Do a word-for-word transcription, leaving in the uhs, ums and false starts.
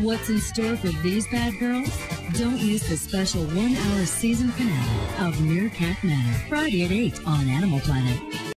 What's in store for these bad girls? Don't miss the special one-hour season finale of Meerkat Manor, Friday at eight on Animal Planet.